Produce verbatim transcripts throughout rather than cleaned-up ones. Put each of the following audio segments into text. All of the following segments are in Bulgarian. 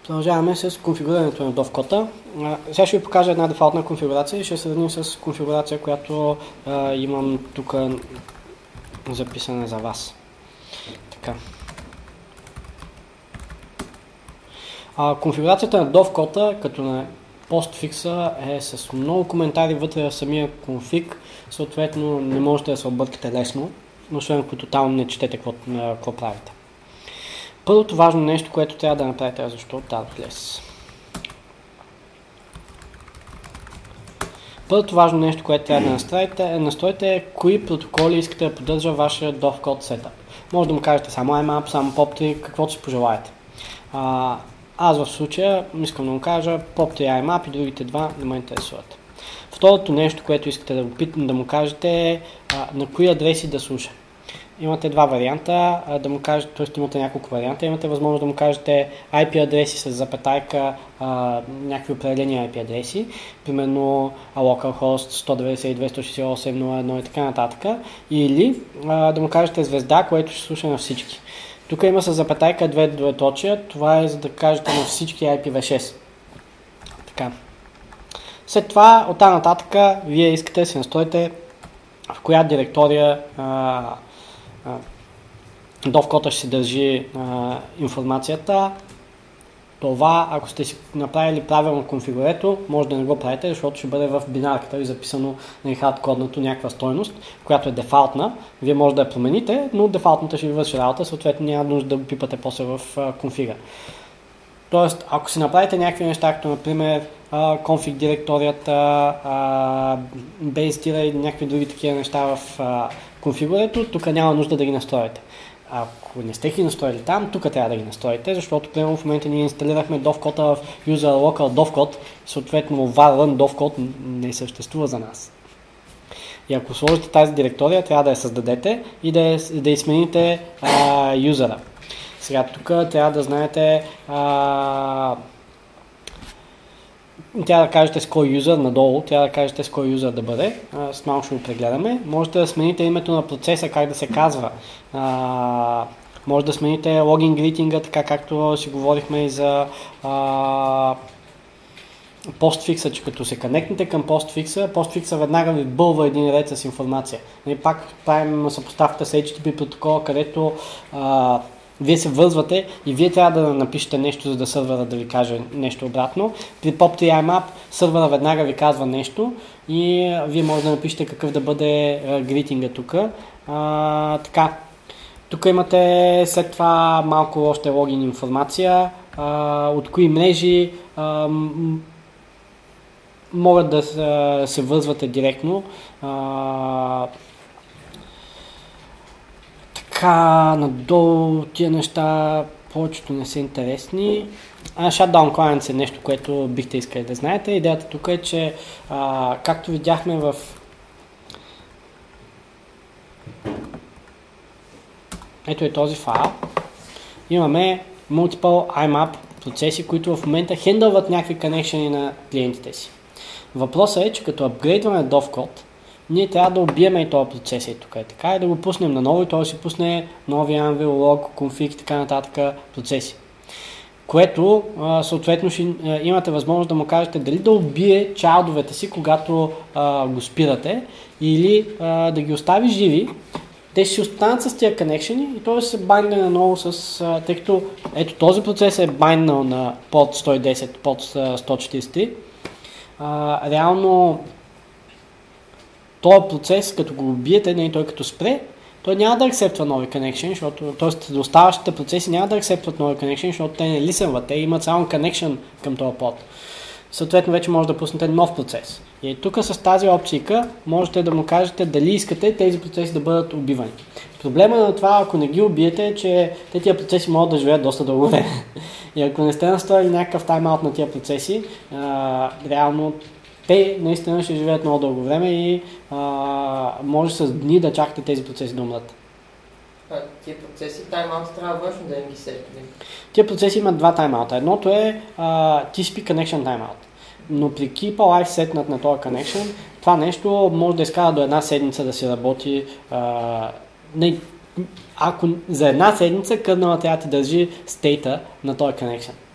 Продължаваме с конфигурирането на довкота. Сега ще ви покажа една дефолтна конфигурация и ще сравним с конфигурация, която а, имам тук записана за вас. Така. А, конфигурацията на довкота, като на постфикса, е с много коментари вътре в самия конфиг, съответно не можете да се объркате лесно, освен ако тотално не четете какво, какво правите. Първото важно нещо, което трябва да направите, е защо Tartless. Първото важно нещо, което трябва да настроите, е настроите е кои протоколи искате да поддържа вашия довкод setup. Може да му кажете само ай мап, само поп три, каквото си пожелаете. А, аз в случая искам да му кажа поп три ай мап и другите два не ме интересуват. Второто нещо, което искате да, опитам, да му кажете е а, на кои адреси да слуша. Имате два варианта, да му кажете, т.е. имате няколко варианта, имате възможност да му кажете ай пи адреси с запетайка, а, някакви определени ай пи адреси, примерно localhost сто деветдесет и две точка сто шестдесет и осем точка нула едно и така нататък, или а, да му кажете звезда, което ще слуша на всички. Тук има с запетайка две двоеточия, това е за да кажете на всички ай пи ви шест. Така. След това, оттам нататък, вие искате да се настроите в коя директория а, довкота ще се държи а, информацията. Това, ако сте си направили правилно конфигурето, може да не го правите, защото ще бъде в бинарката и записано на хардкодната някаква стойност, която е дефалтна. Вие може да я промените, но дефалтната ще ви върши работа, съответно няма нужда да пипате после в а, конфига. Тоест, ако си направите някакви неща, като например конфиг директорията, base тира и някакви други такива неща в а, конфигурето, тук няма нужда да ги настроите. Ако не сте ги настроили там, тук трябва да ги настроите, защото примерно в момента ние инсталирахме довкота в user local довкод, съответно var run довкод не съществува за нас. И ако сложите тази директория, трябва да я създадете и да я, да я смените а, юзера. Сега тук трябва да знаете а, трябва да кажете с кой юзер надолу, трябва да кажете с кой юзер да бъде. А, с малко ще го прегледаме. Можете да смените името на процеса, как да се казва. А, може да смените логин гритинга, така както си говорихме и за а, постфикса, че като се конектнете към постфикса, постфикса веднага ви бълва един ред с информация. И пак правим съпоставката с ейч ти ти пи протокола, където а, вие се вързвате и вие трябва да напишете нещо, за да сървъра да ви каже нещо обратно. При поп три ай мап сървъра веднага ви казва нещо и вие може да напишете какъв да бъде гритинга тук. А, така. Тук имате след това малко още логин информация, а, от кои мрежи а, могат да се вързвате директно. А, Така, надолу тия неща повечето не са интересни. А, Shutdown Clients е нещо, което бихте искали да знаете. Идеята тук е, че а, както видяхме в ето е този файл, имаме multiple ай мап процеси, които в момента хендълват някакви коннекшени на клиентите си. Въпросът е, че като апгрейдваме довкод, ние трябва да убием и този процес и тук е така и да го пуснем на ново и той да си пусне нови Anvil, log, config и така нататък процеси. Което а, съответно ще а, имате възможност да му кажете дали да убие чайлдовете си, когато а, го спирате, или а, да ги остави живи. Те ще си останат с тия коннекшени и той се байнне наново с, а, тъй като ето този процес е байннал на под сто и десет, под сто четиридесет и три. А, реално този процес, като го убиете, не, той като спре, той няма да акцептва нови connection, защото, т.е. оставащите процеси няма да акцептват нови connection, защото те не лисенват, те имат само connection към този под. Съответно вече може да пуснете нов процес. И тук с тази опцийка можете да му кажете дали искате тези процеси да бъдат убивани. Проблема на това, ако не ги убиете, е, че те тия процеси могат да живеят доста дълго време. И ако не сте настроили някакъв тайм-аут на тия процеси, а, реално те наистина ще живеят много дълго време и а, може с дни да чакате тези процеси да умрат. А, тия процеси тайм-аут трябва външно да им ги сетне. Тия процеси имат два тайм-аута. Едното е а, ти си пи Connection тайм-аут. Но при Keep Alive сетнат на този connection, това нещо може да изкара до една седмица да си работи. А, не, ако за една седмица кърнала трябва да ти държи стейта на този connection.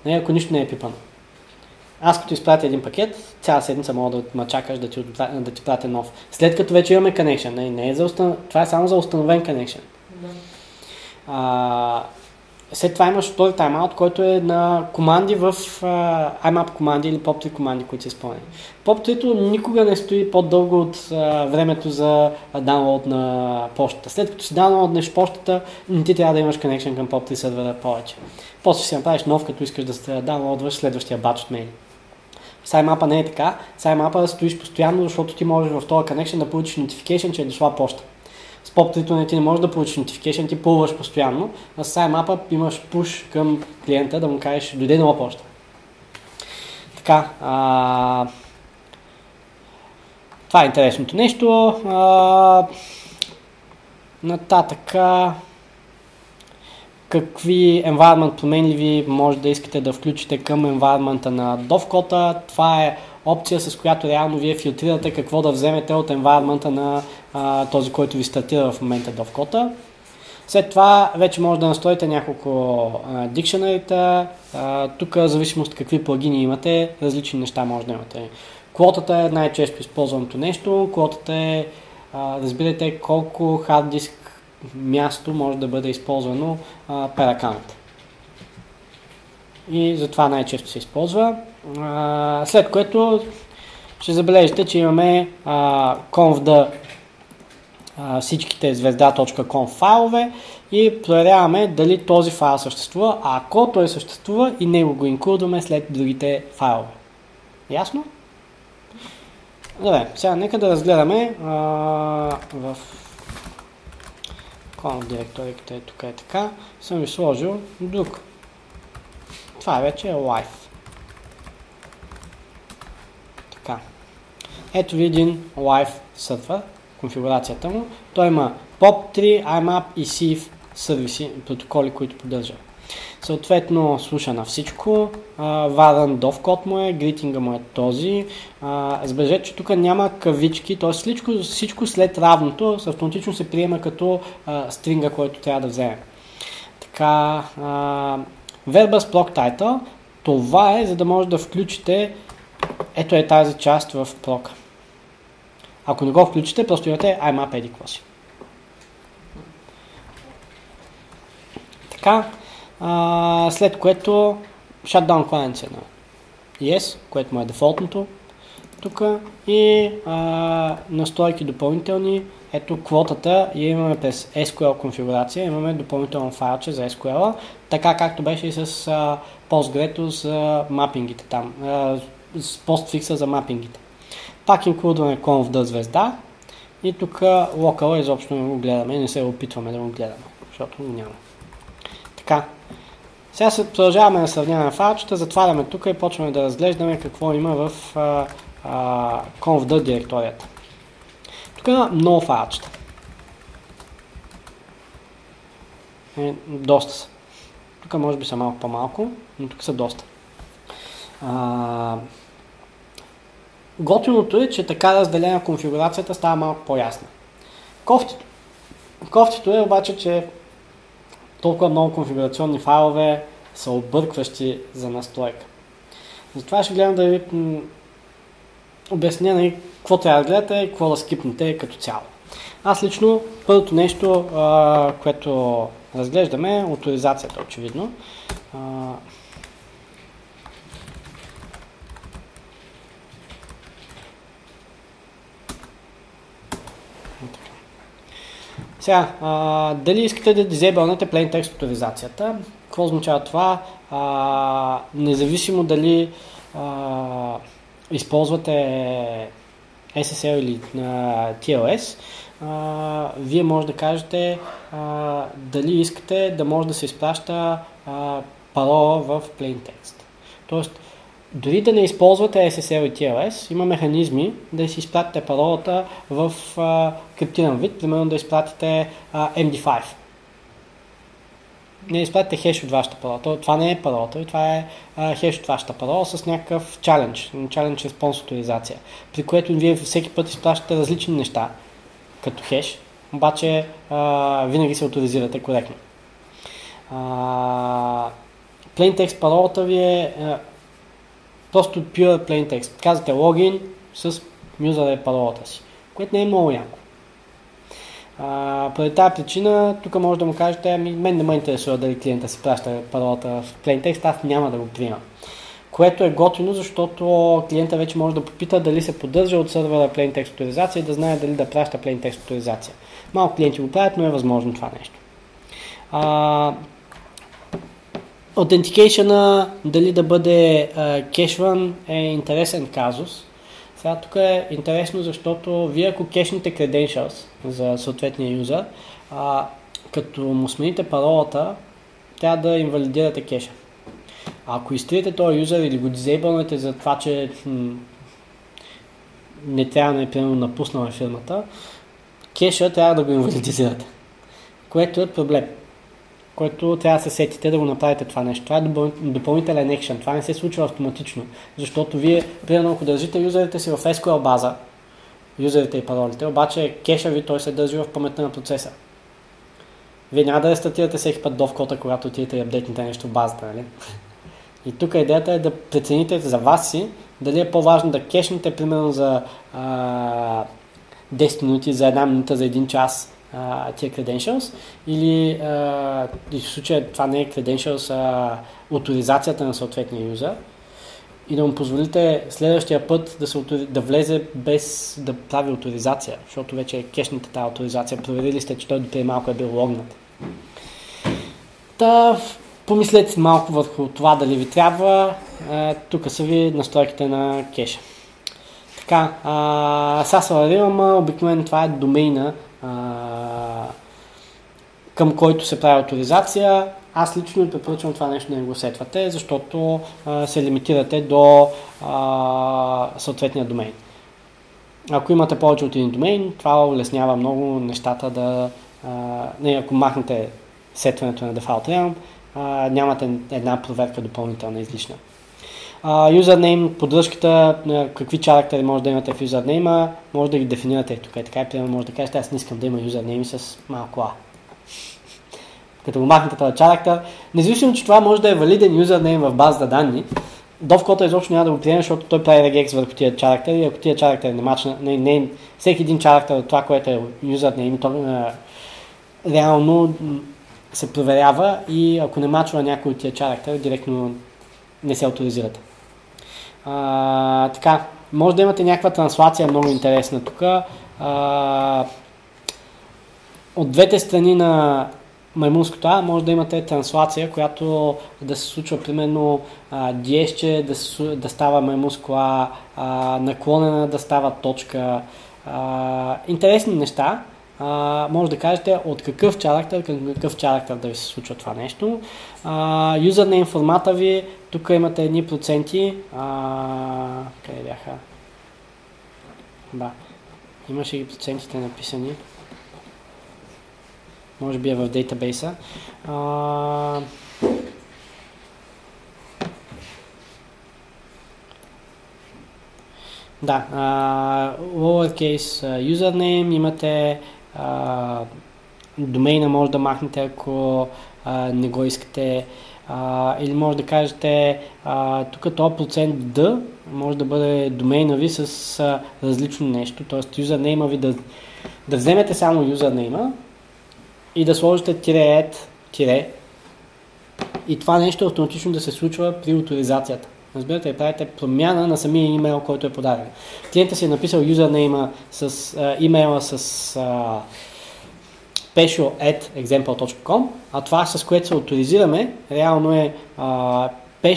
Не, ако нищо не е пипано. Аз като изпратя един пакет, цяла седмица мога да ма чакаш да ти, да ти пратя нов. След като вече имаме connection. Не, не е за установ... Това е само за установен connection. Да. А, след това имаш втори тайм-аут, който е на команди в а, IMAP команди или поп три команди, които са изпълнени. поп три никога не стои по-дълго от а, времето за даунлоад на почтата. След като си даунлоаднеш почтата, не ти трябва да имаш connection към поп три сервера повече. После си направиш нов, като искаш да се даунлоадваш следващия батч от мейли. С IMAP не е така. С IMAP стоиш постоянно, защото ти можеш в този connection да получиш notification, че е дошла почта. С поп три не ти не можеш да получиш notification, ти пулваш постоянно, а с IMAP имаш push към клиента да му кажеш дойде нова почта. Така, а... това е интересното нещо. А... Нататък, какви environment променливи може да искате да включите към environment на Dovecot. Това е опция, с която реално вие филтрирате какво да вземете от environment на а, този, който ви стартира в момента Dovecot. След това вече може да настроите няколко дикшенерите. Тук, в зависимост от какви плагини имате, различни неща може да имате. Квотата е най-често използваното нещо. Квотата е, а, разбирайте колко хард диск място може да бъде използвано а, per аккаунт. И затова най-често се използва. А, след което ще забележите, че имаме а, conf а, всичките звезда.conf файлове и проверяваме дали този файл съществува, а ако той съществува и него го инклюдваме след другите файлове. Ясно? Добре, сега нека да разгледаме а, в conf директорията е тук е така, съм ви сложил друг. Това вече е live. Така. Ето ви един live сървър, конфигурацията му. Той има поп три, IMAP и Sieve сервиси, протоколи, които поддържа. Съответно слуша на всичко. Варен Dovecot му е, гритинга му е този. Забележете, че тук няма кавички, т.е. всичко, всичко след равното автоматично се приема като а, стринга, който трябва да вземе. Така, а, Verbus Proc Title, това е за да може да включите ето е тази част в proc. Ако не го включите, просто имате IMAP еди какво си. Така, а, след което Shutdown Client е на Yes, което му е дефолтното тук и а, настройки допълнителни. Ето квотата я имаме през ес кю ел конфигурация, имаме допълнително файлче за ес кю ел, така както беше и с а, Postgre за мапингите там, а, с Postfix за мапингите. Пак инклюдваме conf звезда и тук local изобщо не го гледаме, не се опитваме да го гледаме, защото го няма. Така, сега се продължаваме да сравняваме файлчета, затваряме тук и почваме да разглеждаме какво има в а, а, conf директорията. Тук има много файлчета. Е, доста са. Тук може би са малко по-малко, но тук са доста. А, готиното е, че така разделена конфигурацията става малко по-ясна. Кофтито. Кофтито е обаче, че толкова много конфигурационни файлове са объркващи за настройка. Затова ще гледам да ви м- обясня нали, какво трябва да гледате и какво да скипнете като цяло. Аз лично първото нещо, а, което разглеждаме е авторизацията, очевидно. А, Сега, а, дали искате да дизейбълнете plain text авторизацията? Какво означава това? А, независимо дали а, използвате ес ес ел или а, ти ел ес, а, вие може да кажете а, дали искате да може да се изпраща а, парола в plain text. Тоест, дори да не използвате ес ес ел и ти ел ес, има механизми да си изпратите паролата в а, криптиран вид, примерно да изпратите а, ем ди файв. Не изпратите хеш от вашата парола. Това не е паролата, това е а, хеш от вашата парола с някакъв чалендж, чалендж респонс авторизация, при което вие всеки път изпращате различни неща, като хеш, обаче а, винаги се авторизирате коректно. А, plain text паролата ви е а, просто pure plain text. Казвате логин с юзера и паролата си, което не е много яко. А, поради тази причина, тук може да му кажете, ами мен не ме интересува дали клиента си праща паролата в plain text, аз няма да го приемам. Което е готино, защото клиента вече може да попита дали се поддържа от сървъра plain text авторизация и да знае дали да праща plain text авторизация. Малко клиенти го правят, но е възможно това нещо. А, Authentication-а, дали да бъде а, кешван, е интересен казус. Сега тук е интересно, защото вие ако кешните credentials за съответния юзър, а, като му смените паролата, трябва да инвалидирате кеша. А ако изтриете този юзър или го дизейбълнете за това, че м- не трябва да е примерно напуснал фирмата, кеша трябва да го инвалидизирате, което е проблем, който трябва да се сетите да го направите това нещо. Това е допъл... допълнителен екшен. Това не се случва автоматично, защото вие, примерно, ако държите юзерите си в ес кю ел база, юзерите и паролите, обаче кеша ви той се държи в паметта на процеса. Вие няма да рестартирате всеки път довкота, когато отидете и апдейтните нещо в базата, нали? И тук идеята е да прецените за вас си, дали е по-важно да кешнете, примерно, за а, десет минути, за една минута, за един час а, тия credentials, или а, в случая това не е credentials, а авторизацията на съответния юзър, и да му позволите следващия път да, се, да влезе без да прави авторизация, защото вече е кешната тази авторизация, проверили сте, че той допреди малко е бил логнат. Та, помислете си малко върху това дали ви трябва. Тук са ви настройките на кеша. Така, а, сега свалирам, обикновено това е домейна, а, към който се прави авторизация. Аз лично ви препоръчвам това нещо да не го сетвате, защото а, се лимитирате до а, съответния домейн. Ако имате повече от един домейн, това улеснява много нещата да... А, не, ако махнете сетването на Default Realm, а, нямате една проверка допълнителна излишна. Юзернейм, поддръжката, какви чарактери може да имате в юзернейма, може да ги дефинирате тук. Е така и примерно може да кажете, аз не искам да има юзернейми с малко А. Като го махнете този чарактер, независимо, че това може да е валиден юзернейм в базата данни, довкота изобщо няма да го приеме, защото той прави регекс върху тия чарактери и ако тия чарактери не мачна, не, не, всеки един чарактер от това, което е юзернейм, то е, реално се проверява и ако не мачва някой от тия чарактери, директно не се авторизирате. А, така, може да имате някаква транслация много интересна тук. А, от двете страни на маймунското А може да имате транслация, която да се случва примерно а, диезче, да, да става маймунско А, а, наклонена да става точка. А, интересни неща. Uh, може да кажете от какъв чарактер към какъв чарактер да ви се случва това нещо. Uh, Юзернейм формата ви, тук имате едни проценти. Uh, къде бяха? Да, имаше и процентите написани. Може би е в дейтабейса. Uh, да, uh, lowercase uh, username, имате Uh, домейна може да махнете, ако uh, не го искате, uh, или може да кажете uh, тук този процент D може да бъде домейна ви с uh, различно нещо, т.е. юзернейма ви да, да вземете само юзернейма и да сложите тире-add, тире, и това нещо автоматично да се случва при авторизацията. Разбирате, правите промяна на самия имейл, който е подаден. Клиентът си е написал юзернейма с а, имейла с а, pesho at example точка com, а това, с което се авторизираме, реално е а,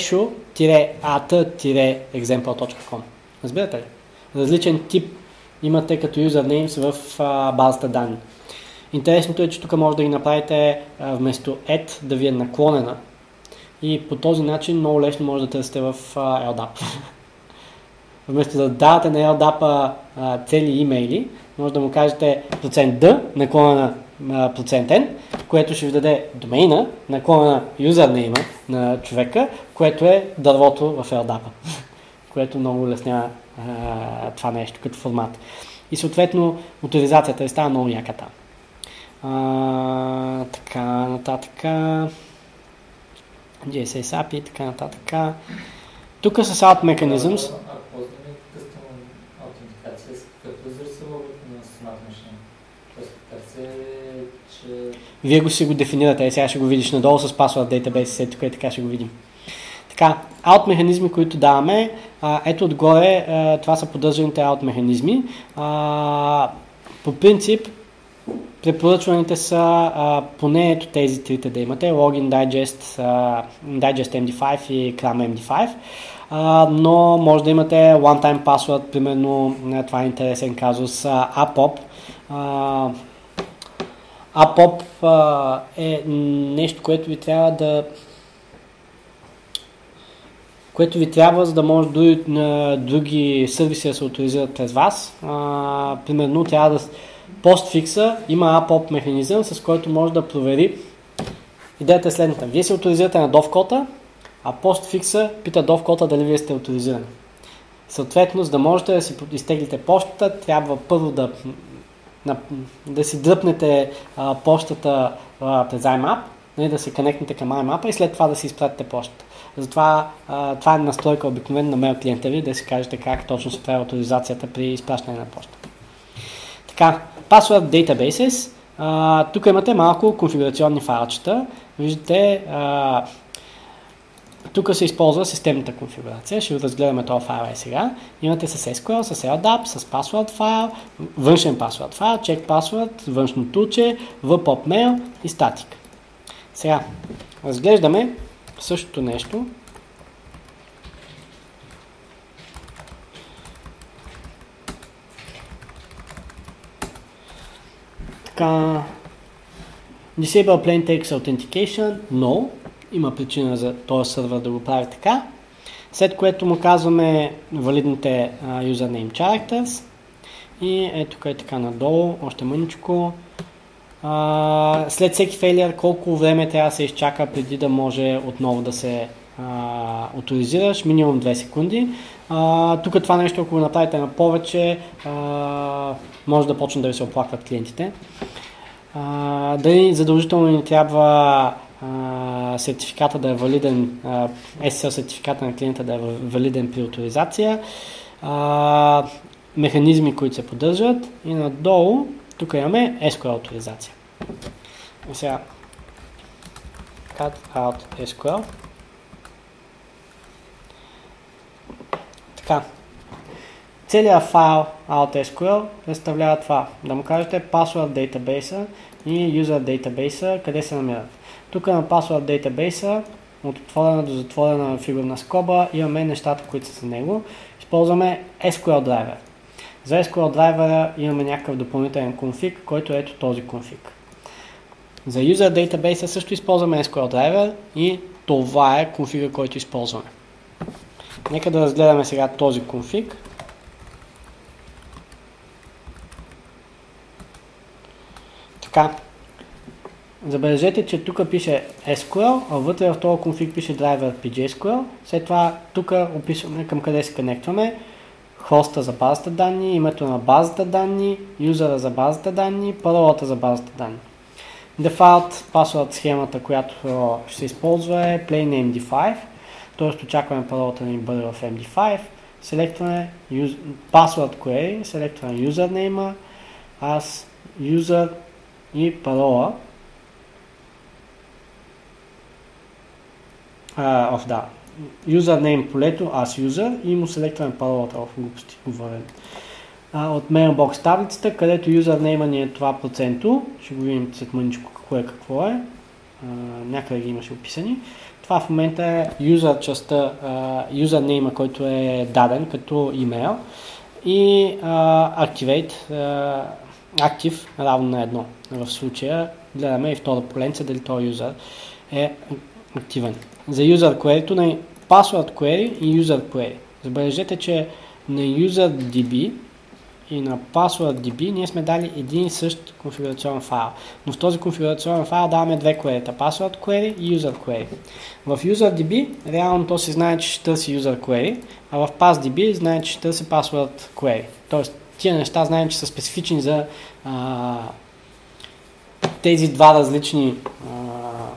pesho-at-example точка com. Разбирате ли? Различен тип имате като юзернеймс в а, базата данни. Интересното е, че тук може да ги направите а, вместо at да ви е наклонена. И по този начин много лесно може да търсите в uh, ел дап. Вместо да давате на ел дап-а uh, цели имейли, може да му кажете процент D наклона на процент N, което ще ви даде домейна, наклона на юзернейма на човека, което е дървото в ел дап-а. Което много улеснява uh, това нещо като формат. И съответно авторизацията ви става много яката. Uh, така, нататък. джи ес ес ей пи и така нататък. Тук с Out Mechanisms. Ако ползваме къстъм аутентикация, с какъв юзер се логват на самата машина? Тоест, как се, че... Вие го си го дефинирате, е, сега ще го видиш надолу с Password Database, е тук и така ще го видим. Така, out механизми, които даваме, а, ето отгоре, а, това са поддържаните out механизми. А, по принцип, препоръчваните са а, поне ето тези трите да имате, Login Digest, а, Digest ем ди файв и Cram ем ди файв, а, но може да имате One-Time Password, примерно, това е интересен казус, а, ей пи о пи. А, ей пи о пи а, е нещо, което ви трябва да което ви трябва, за да може дори на други сервиси да се авторизират през вас. А, примерно трябва да постфикса има ей пи о пи механизъм, с който може да провери. Идеята е следната. Вие се авторизирате на довкота, а постфикса пита довкота дали вие сте авторизирани. Съответно, за да можете да си изтеглите почтата, трябва първо да, на, да си дръпнете а, почтата а, през IMAP, нали, да се конектнете към IMAP и след това да си изпратите почтата. Затова а, това е настройка обикновено на мейл клиента ви, да си кажете как точно се прави авторизацията при изпращане на почтата. Така, Password Databases. А, тук имате малко конфигурационни файлчета. Виждате, а, тук се използва системната конфигурация. Ще разгледаме този файл и сега. Имате с ес кю ел, с ел дап, с password файл, външен password файл, check password, външно тулче, ви пи о пи mail и static. Сега, разглеждаме същото нещо. Така, Disable Plain Text Authentication, no. Има причина за този сървър да го прави така. След което му казваме валидните uh, username characters. И ето тук е така надолу, още мъничко. Uh, след всеки фейлиър колко време трябва да се изчака преди да може отново да се uh, авторизираш, минимум две секунди. Uh, тук това нещо, ако го направите на повече, uh, може да почнат да ви се оплакват клиентите. Uh, дали задължително ни трябва uh, сертификата да е валиден, uh, ес ес ел сертификата на клиента да е валиден при авторизация, uh, механизми, които се поддържат и надолу тук имаме ес кю ел авторизация. И сега cut out ес кю ел. Така. Целият файл out ес кю ел представлява това. Да му кажете password database и user database, къде се намират. Тук на password database от отворена до затворена фигурна скоба имаме нещата, които са за него. Използваме ес кю ел драйвер. За ес кю ел драйвера имаме някакъв допълнителен конфиг, който е ето този конфиг. За user database също използваме ес кю ел драйвер и това е конфига, който използваме. Нека да разгледаме сега този конфиг. Така. Забележете, че тук пише ес кю ел, а вътре в този конфиг пише driver пи джи ес кю ел. След това тук описваме към къде се конектваме. Хоста за базата данни, името на базата данни, юзера за базата данни, паролата за базата данни. Default password схемата, която ще се използва е plain ем ди файв, т.е. очакваме паролата да ни бъде в ем ди файв. Селектваме password query, селектваме username, as user и парола. Uh, of, да. Username полето as user и му селектваме паролата в глупости говорен. Uh, от mailbox таблицата, където username ни е това проценто. Ще го видим след мъничко какво е какво е. Uh, някъде ги имаше описани. Това в момента е user частта, uh, username, който е даден като имейл и uh, activate uh, active равно на едно. В случая гледаме и втора поленца дали този юзер е активен. За user query на password query и user query. Забележете, че на userdb и на passwordDB ние сме дали един и същ конфигурационен файл. Но в този конфигурационен файл даваме две query, password query и user query. В userdb реално то се знае, че ще търси user query, а в passdb знае, че ще търси password query. Тоест тия неща знаем, че са специфични за а, тези два различни а,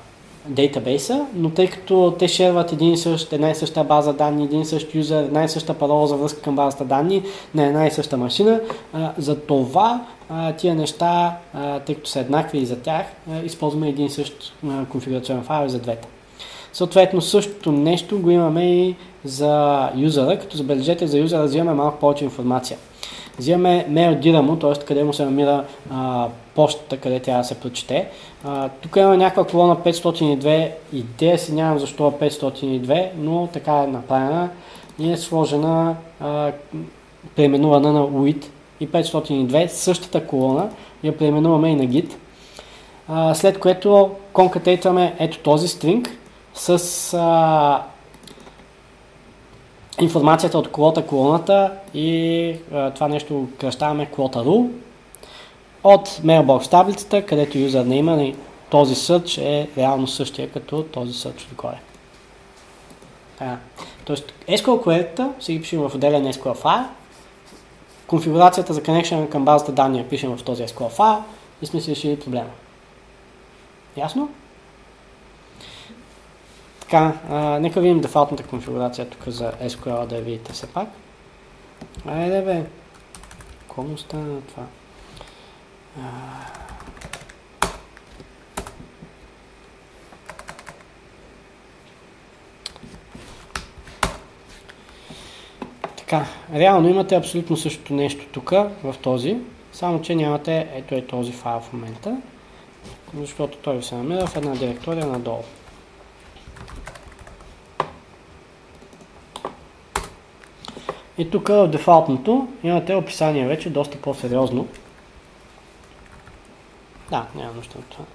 дейтабейса, но тъй като те шерват един и същ, една и съща база данни, един и същ юзер, една и съща парола за връзка към базата данни на една и съща машина, а, за това а, тия неща, а, тъй като са еднакви и за тях, а, използваме един и същ а, конфигурационен файл за двете. Съответно, същото нещо го имаме и за юзера, като забележете, за юзера взимаме малко повече информация. Взимаме mail му, т.е. къде му се намира а, почтата, къде тя да се прочете. А, тук има някаква колона петстотин и две, идея си нямам защо е петстотин и две, но така е направена и е сложена, а, преименувана на U I T и петстотин и две, същата колона, я преименуваме и на Git. А, след което конкатейтваме ето този string с а, информацията от колата колоната и а, това нещо го кръщаваме quota rule от mailbox таблицата, където юзернейма и този search е реално същия като този search отгоре. А, тоест ес кю ел query-та си ги пишем в отделен ес кю ел файл, конфигурацията за connection към базата данни я пишем в този ес кю ел файл и сме си решили проблема. Ясно? Така, а, нека видим дефалтната конфигурация тук за ес кю ел да я видите все пак. Айде бе, какво му стана това? А... Така, реално имате абсолютно същото нещо тук, в този, само че нямате ето е този файл в момента, защото той се намира в една директория надолу. И тук в дефалтното имате описание вече доста по-сериозно. Да, няма нужда от това.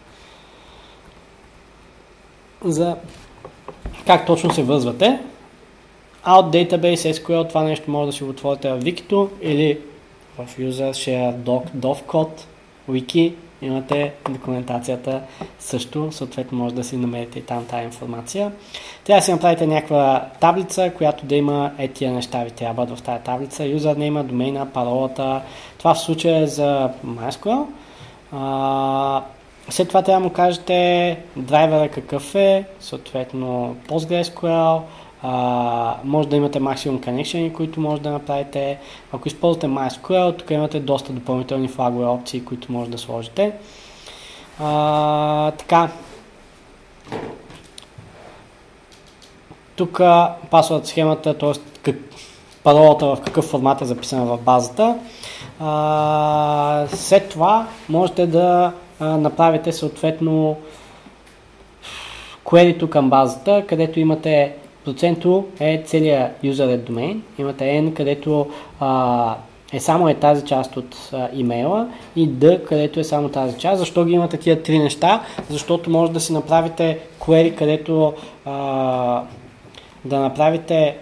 За как точно се вързвате. Out Database ес кю ел, това нещо може да си го отворите в Wikito или в User Share Doc, Dovcode, Wiki. Имате документацията също, съответно може да си намерите и там тази информация. Трябва да си направите някаква таблица, която да има е тия неща ви трябват в тази таблица. Юзернейма, домейна, паролата. Това в случая е за MySQL. А, след това трябва да му кажете драйвера какъв е, съответно PostgreSQL. Uh, може да имате максимум connection, които може да направите. Ако използвате MySQL, тук имате доста допълнителни флагове опции, които може да сложите. Uh, така. Тук password схемата, т.е. паролата в какъв формат е записана в базата. Uh, след това можете да uh, направите съответно query към базата, където имате проценто е целият user domain, имате N, където а, е само е тази част от а, имейла и D, където е само тази част. Защо ги имате тия три неща? Защото може да си направите query, където а, да направите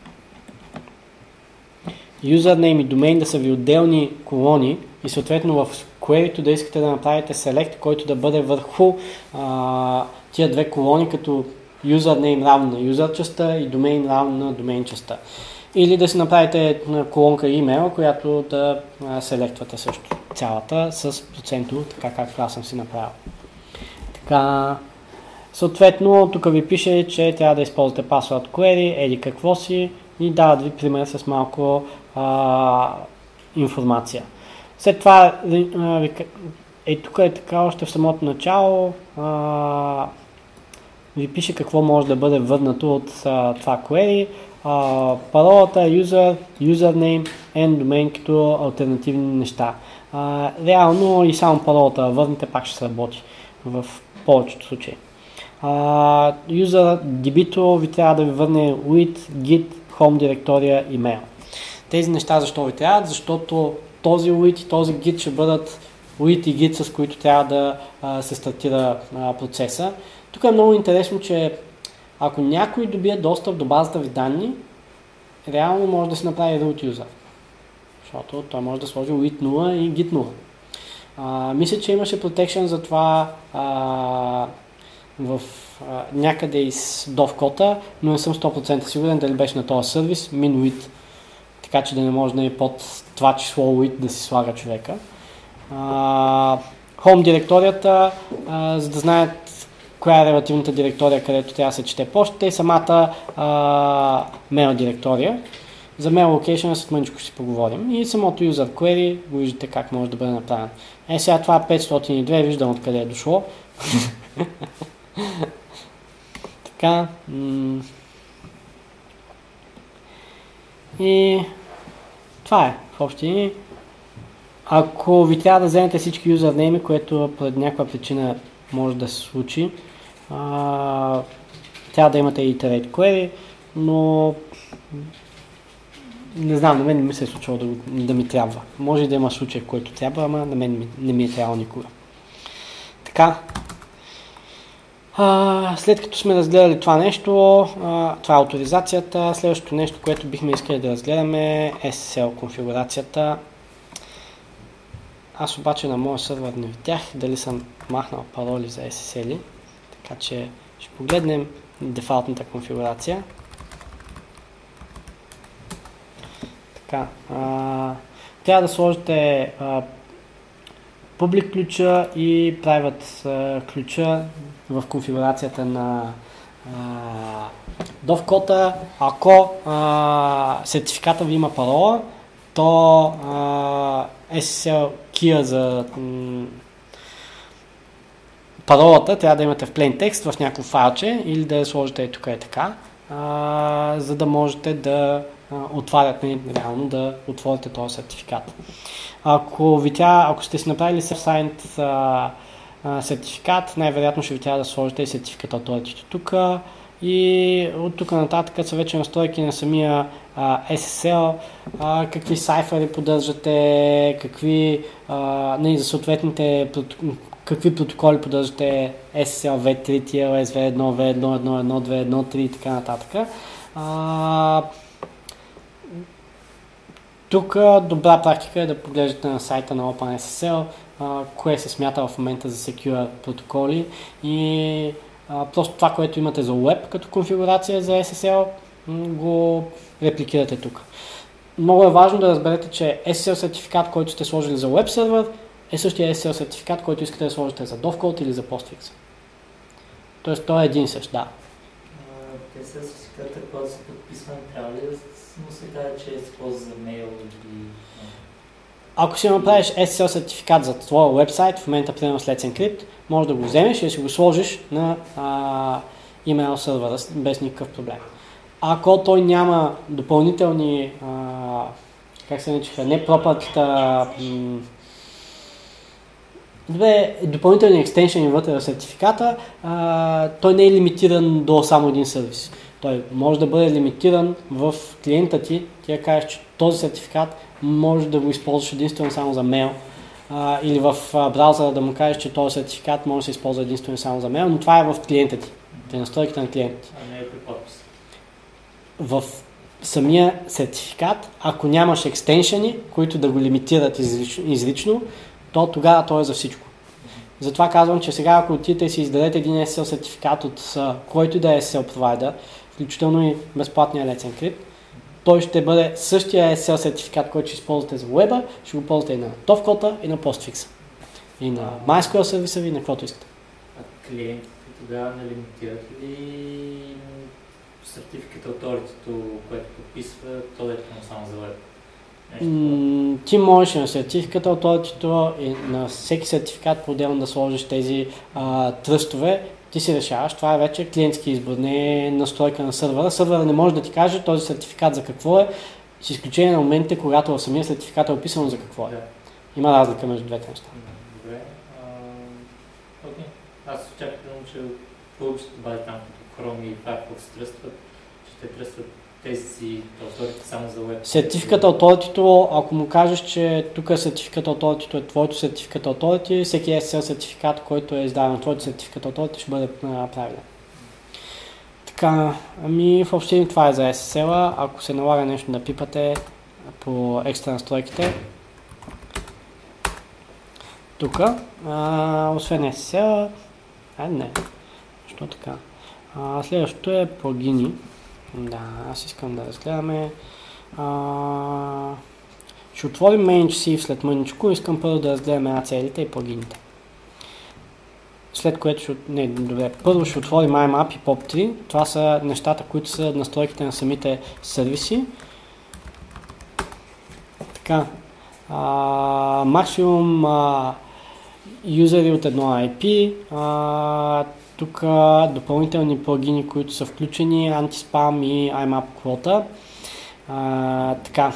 username и domain да са ви отделни колони и съответно в query-то да искате да направите select, който да бъде върху а, тия две колони, като username равно на user частта и domain равно на domain частта. Или да си направите колонка email, която да селектвате също цялата с проценто, така както аз съм си направил. Така, съответно, тук ви пише, че трябва да използвате password query, еди какво си и дават ви пример с малко а, информация. След това, е тук е така още в самото начало, а, ви пише какво може да бъде върнато от а, това query. А, паролата, user, username and domain като алтернативни неща. А, реално и само паролата върнете, пак ще сработи в повечето случаи. А, user ди би-то ви трябва да ви върне U I T, Git, Home директория, email. Тези неща защо ви трябват? Защото този U I T и този Git ще бъдат U I T и Git, с които трябва да а, се стартира а, процеса. Тук е много интересно, че ако някой добие достъп до базата ви данни, реално може да се направи root user. Защото той може да сложи U I T нула и Git нула. А, мисля, че имаше protection за това а, в а, някъде из Dovcode, но не съм сто процента сигурен дали беше на този сервис, min U I T, така че да не може да е под това число U I T да си слага човека. А, Home директорията, а, за да знаят коя е релативната директория, където трябва да се чете почтата и самата а, mail директория. За mail location след мъничко ще си поговорим. И самото user query, го виждате как може да бъде направено. Е, сега това петстотин и две, виждам откъде е дошло. Така. М- и това е в общи линии. Ако ви трябва да вземете всички юзернейми, което поради някаква причина може да се случи, а, трябва да имате iterate query, но не знам, на мен не ми се е случило да, да ми трябва. Може да има случай, в който трябва, ама на мен не ми е трябвало никога. Така. А, след като сме разгледали това нещо, а, това е авторизацията, следващото нещо, което бихме искали да разгледаме е ес ес ел конфигурацията. Аз обаче на моя сървър не видях дали съм махнал пароли за ес ес ел-и, така че ще погледнем дефалтната конфигурация. Така, а, трябва да сложите а, public ключа и private а, ключа в конфигурацията на Dovecot-а. Ако а, сертификата ви има парола, то а, ес ес ел key за м, паролата трябва да имате в plain text в някакво файлче или да я сложите и тук е така, а, за да можете да а, отваряте, реално да отворите този сертификат. Ако, ви тя, ако сте си направили self-signed а, а, сертификат, най-вероятно ще ви трябва да сложите и сертификат authority тук. И от тук нататък са вече настройки на самия а, ес ес ел, а, какви сайфери поддържате, какви а, не, за съответните какви протоколи поддържате ес ес ел ви три, ти ел ес, ви едно, ви едно, едно, едно, две, едно, три и така нататък. А, тук добра практика е да поглеждате на сайта на OpenSSL, а, кое се смята в момента за Secure протоколи и а, просто това, което имате за Web като конфигурация за ес ес ел, го репликирате тук. Много е важно да разберете, че ес ес ел сертификат, който сте сложили за Web сервер, е същия ес ес ел сертификат, който искате да сложите за Dovecot или за Postfix. Тоест, той е един същ, да. ес ес ел сертификата, когато се подписва, трябва ли да му се каже, че е използва за мейл или... Ако си направиш ес ес ел сертификат за твоя вебсайт, в момента примерно с Let's Encrypt, можеш да го вземеш и да си го сложиш на а, имейл сервера без никакъв проблем. Ако той няма допълнителни, а, как се наричаха, не пропъртита, Добре, допълнителни екстеншени вътре в сертификата, а, той не е лимитиран до само един сервис. Той може да бъде лимитиран в клиента ти, ти да кажеш, че този сертификат може да го използваш единствено само за мейл, а, или в а, браузъра да му кажеш, че този сертификат може да се използва единствено само за мейл, но това е в клиента ти, при настройките на клиента ти. А не е при подпис. В самия сертификат, ако нямаш екстеншени, които да го лимитират изрично, изрично то тогава той е за всичко. Затова казвам, че сега ако отидете и си издадете един ес ес ел сертификат от uh, който да е ес ес ел провайдер, включително и безплатния Let's Encrypt, той ще бъде същия ес ес ел сертификат, който ще използвате за web, ще го ползвате и на Dovecot и на Postfix. И на MySQL сервиса ви, и на каквото искате. А клиентите тогава не лимитират ли сертификата authority, което подписва, то да е само за web? Mm, ти можеш на сертификата authority и на всеки сертификат по-отделно да сложиш тези а, тръстове, ти си решаваш, това е вече клиентски избор, не е настройка на сървъра. Сървъра не може да ти каже този сертификат за какво е, с изключение на моментите, когато в самия сертификат е описано за какво е. Да. Има разлика между двете неща. Добре. А, окей. Аз очаквам, че повечето бази там като Chrome и Firefox тръстват, че те тръстват тези authority само за web. Сертификата authority, ако му кажеш, че тук сертификата authority е твоето сертификата authority, всеки ес ес ел сертификат, който е издаден от твоето сертификата authority, ще бъде правилен. Така, ами в общини това е за ес ес ел-а. Ако се налага нещо да пипате по екстра настройките, тук, освен ес ес ел, а не, защо така? А, следващото е плагини. Да, аз искам да разгледаме. А, ще отворим ManageSieve след мъничко. Искам първо да разгледаме ей целите и плагините. след което ще, не, добре, първо ще отворим IMAP и поп три. Това са нещата, които са настройките на самите сервиси. Така, а, максимум а, юзери от едно ай пи, а, тук допълнителни плагини, които са включени, антиспам и IMAP quota. А, така.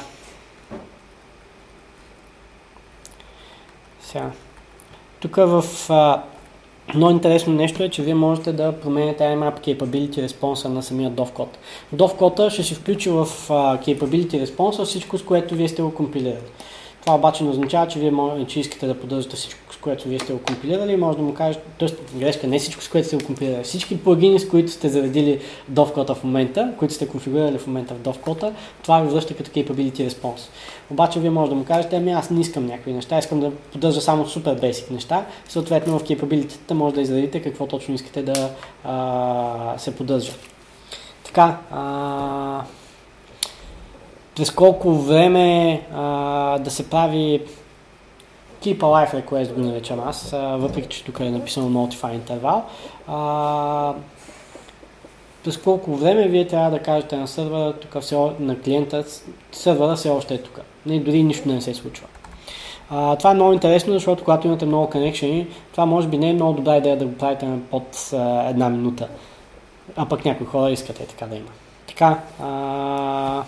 Сега. Тук в а, много интересно нещо е, че вие можете да променяте IMAP Capability Response на самия Dovecot. Dovecot ще се включи в а, Capability Response всичко, с което вие сте го компилирали. Това обаче не означава, че вие може, че искате да поддържате всичко, с което вие сте го компилирали и може да му кажете, т.е. грешка, не всичко, с което сте го компилирали. Всички плагини, с които сте заредили Dovecot в момента, които сте конфигурирали в момента в Dovecot, това ви връща като Capability Response. Обаче вие може да му кажете, ами аз не искам някакви неща, искам да поддържа само супер basic неща. Съответно в Capability-та може да изредите какво точно искате да а, се поддържа. Така, а, през колко време а, да се прави Keep Alive Request, го наречам аз, а, въпреки че тук е написано Notify интервал. А, през колко време вие трябва да кажете на сървъра, тук все, на клиента, сървъра все още е тук. Не, дори нищо не се случва. А, това е много интересно, защото когато имате много коннекшени, това може би не е много добра идея да го правите под а, една минута. А пък някои хора искат е така да има. Така, а...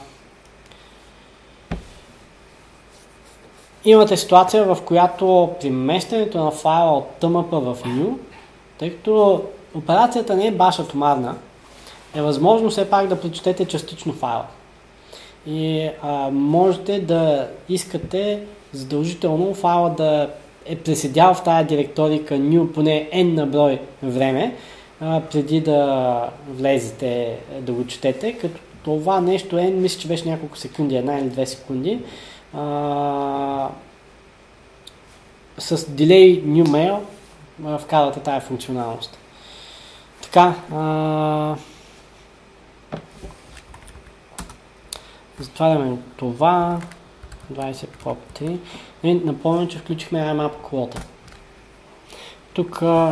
имате ситуация, в която при местенето на файла от Т М П в New, тъй като операцията не е баш атомарна, е възможно все пак да прочетете частично файла. И а, можете да искате задължително файла да е преседял в тази директорика New поне N на брой време, а, преди да влезете да го четете, като това нещо N, мисля, че беше няколко секунди, една или две секунди. Uh, с Delay New Mail uh, вкарвате тази функционалност. Така, uh, затваряме това, двайсет поп три. Напомням, че включихме IMAP quota. Тук uh,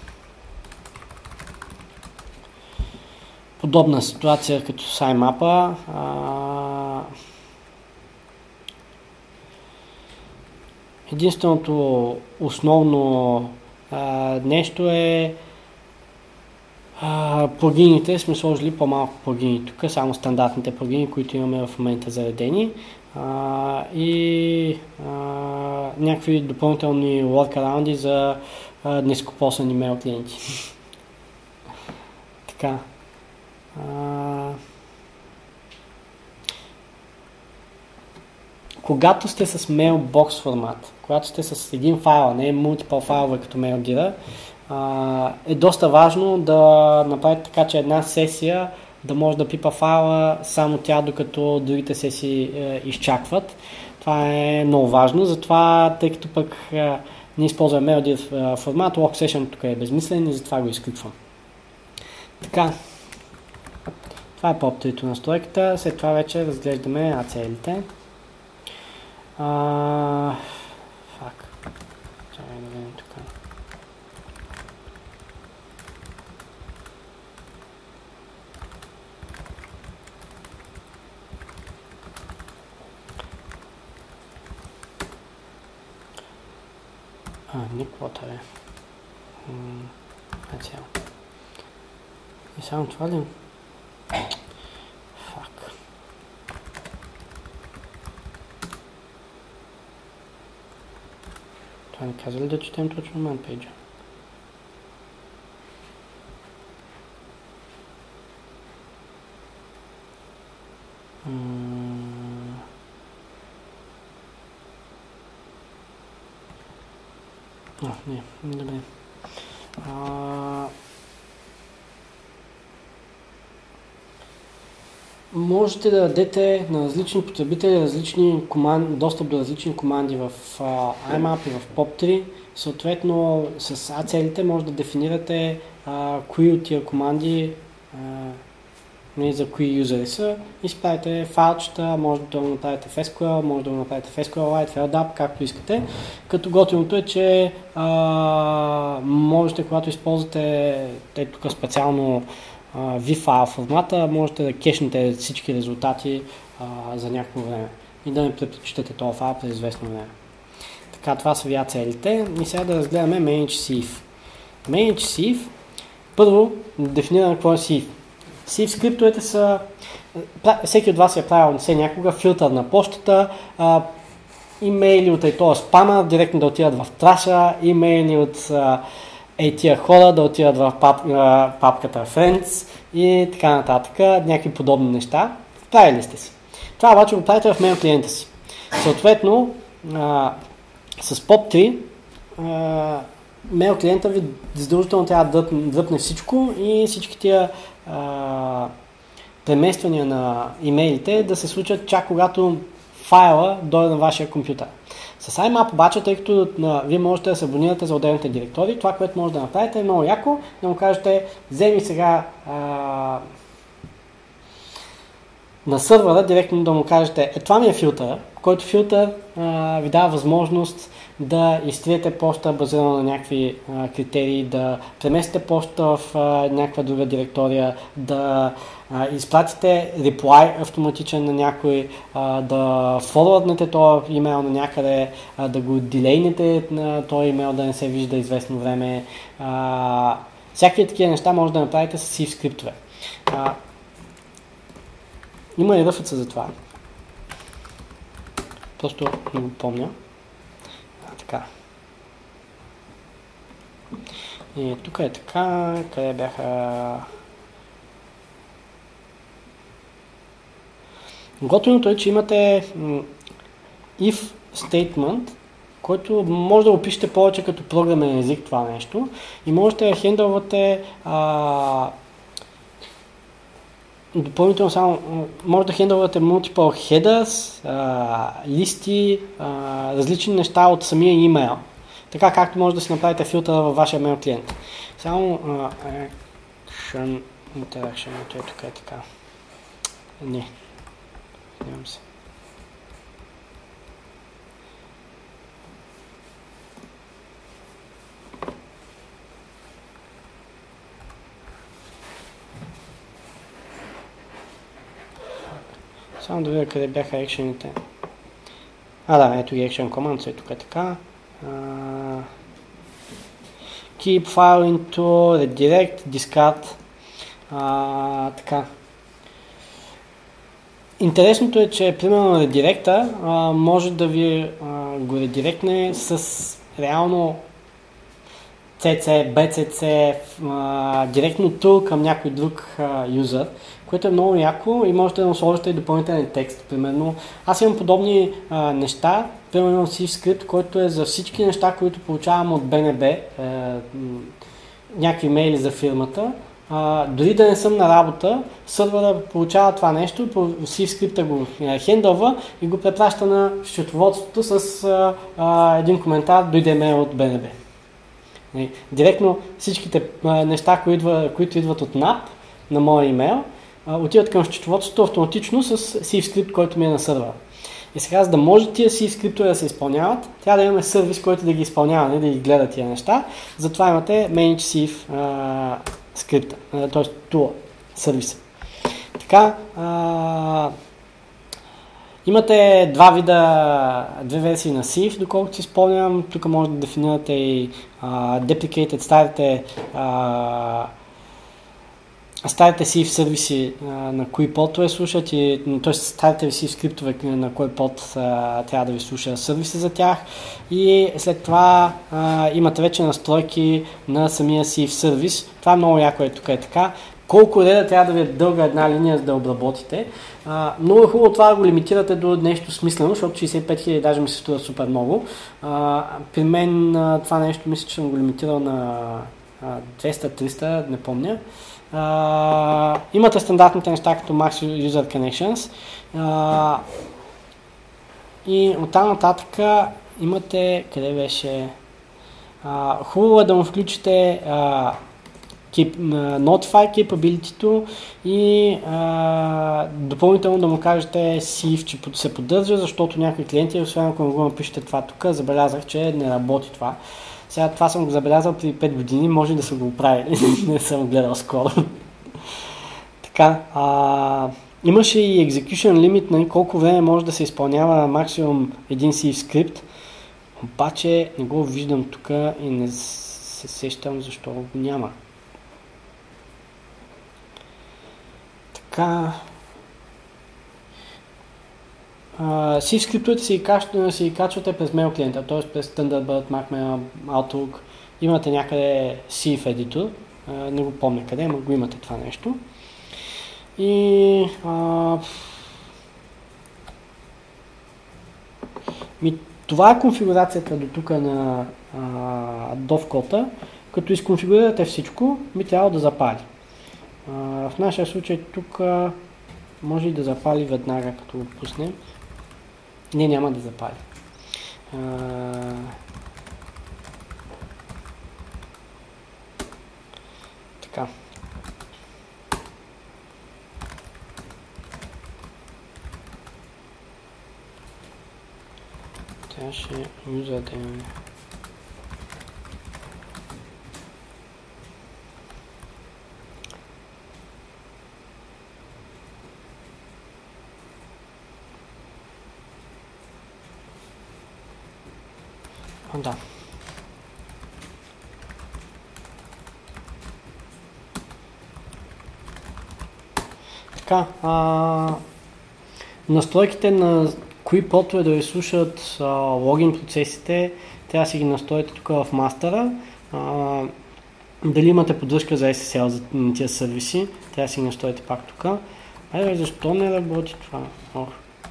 подобна ситуация като с IMAP-а. Uh, Единственото основно а, нещо е а, плагините, сме сложили по-малко плагини. Тук само стандартните плагини, които имаме в момента заредени а, и а, някакви допълнителни workaround за а, нископослани мейл клиенти. Така. А, когато сте с Mailbox формат, когато сте с един файл, не е multiple файлове като MailGirl, е доста важно да направите така, че една сесия да може да пипа файла само тя, докато другите сесии е, изчакват. Това е много важно, затова, тъй като пък е, не използваме MailGirl формат, Lock Session тук е безмислен и затова го изключвам. Така, това е поп три настройката, след това вече разглеждаме А Ц Л-ите. Uh, fuck. Чакай да видим тук. А, не квота е. А цяло. И само това ли? Това не каза ли да четем точно man page? А, не, добре. А... Можете да дадете на различни потребители различни команди, достъп до различни команди в uh, IMAP и в поп три. Съответно, с А Ц Л-ите може да дефинирате uh, кои от тия команди uh, за кои юзери са, и си правите файлчета, може да го направите в ес кю ел, може да го направите в ес кю ел Lite, в ел ди ей пи, както искате. Като готиното е, че а, можете, когато използвате те тук специално а, ви файл формата, можете да кешнете всички резултати а, за някакво време и да не предпочитате този файл през известно време. Така, това са ви а целите. И сега да разгледаме Manage Sieve. Manage Sieve, първо дефинираме какво е Sieve. Sieve скриптовете са, всеки от вас е правил не се някога, филтър на почтата, а, имейли от ей този спама директно да отидат в траша, имейли от а, ей тия хора да отидат в пап, а, папката Friends и така нататък, някакви подобни неща. Правили сте си. Това обаче го правите в мейл клиента си. Съответно, а, с поп три а, мейл клиента ви задължително трябва да дръпне всичко и всички тия а, премествания на имейлите да се случат чак когато файла дойде на вашия компютър. С IMAP обаче, тъй като а, вие можете да се абонирате за отделните директори, това, което може да направите е много яко, да му кажете, вземи сега а, на сървъра директно да му кажете, е това ми е филтър, който филтър а, ви дава възможност да изтриете почта базирано на някакви а, критерии, да преместите почта в а, някаква друга директория, да а, изпратите реплай автоматичен на някой, а, да форварднете този имейл на някъде, а, да го дилейнете на този имейл да не се вижда известно време. А, всякакви такива неща може да направите с Sieve скриптове. А, има и ръфъца за това. Просто не го помня. А, така. И тук е така, къде бяха... Готиното е, че имате if statement, който може да опишете повече като програмен език това нещо и можете да хендълвате а, допълнително само, може да хендълвате multiple headers, а, листи, а, различни неща от самия имейл. Така както може да си направите филтъра във вашия мейл клиент. Само а, action, interaction, ето е тук е така. Не. Нямам се. Само да видя къде бяха екшените. А, да, ето ги action commands, ето тук е така. Uh, keep file into redirect, discard. Uh, така. Интересното е, че примерно редиректа uh, може да ви uh, го редиректне с реално си си, би си си, uh, директно tool към някой друг uh, юзър, което е много яко и можете да му сложите и допълнителен текст. Примерно, аз имам подобни а, неща, примерно Sieve скрипт, който е за всички неща, които получавам от би ен би, е, някакви мейли за фирмата. А, дори да не съм на работа, сървъра получава това нещо, по Sieve скрипта го е, хендълва и го препраща на счетоводството с а, а, един коментар, дойде мейл от би ен би. Директно всичките а, неща, които, идва, които идват от нап на моя имейл, отиват към счетоводството автоматично с Sieve скрипт, който ми е на сървъра. И сега, за да може тия Sieve скриптове да се изпълняват, трябва да имаме сервис, който да ги изпълнява, не да ги гледа тия неща. Затова имате Manage Sieve а, скрипта, т.е. тула, сервиса. Така, а, имате два вида, две версии на Sieve, доколкото си спомням. Тук може да дефинирате и а, deprecated, старите а, старите Sieve сервиси а, на кои подове слушат, и, т.е. старите Sieve скриптове на кой под а, трябва да ви слуша сервиса за тях, и след това а, имате вече настройки на самия Sieve сервис. Това е много яко, е тук е така. Колко реда трябва да ви е дълга една линия, за да обработите. А, много е хубаво това да го лимитирате до нещо смислено, защото шейсет и пет хиляди даже ми се струва супер много. А, при мен а, това нещо мисля, че съм го лимитирал на а, двеста-триста, не помня. Uh, имате стандартните неща като Max User Connections uh, и оттам нататък имате, къде беше, uh, хубаво е да му включите uh, keep, uh, Notify capability-то и uh, допълнително да му кажете see if, че се поддържа, защото някои клиенти, освен ако го напишете това тук, забелязах, че не работи това. Сега това съм го забелязал преди пет години, може да съм го оправили, не съм гледал скоро. Така, а, имаше и execution limit на колко време може да се изпълнява максимум един C скрипт, обаче не го виждам тук и не се сещам защо го няма. Така, Uh, C скриптовете си, си качвате през mail клиента, т.е. през Thunderbird, MacMail, Outlook. Имате някъде C в едитор, uh, не го помня къде, но го имате това нещо. И uh, ми, това е конфигурацията до тук на uh, Dovecot-а. Като изконфигурирате всичко, би трябвало да запали. Uh, в нашия случай тук uh, може и да запали веднага, като го пуснем. Не, няма да запали. А... Така. Тя ще юза да имаме. Да. Така, а, настройките на кои портове да ви слушат а, логин процесите, трябва да си ги настроите тук в мастера. А, дали имате поддръжка за Ес Ес Ел за тия сервиси, трябва да си ги настроите пак тук. Айде, защо не работи това? Ох.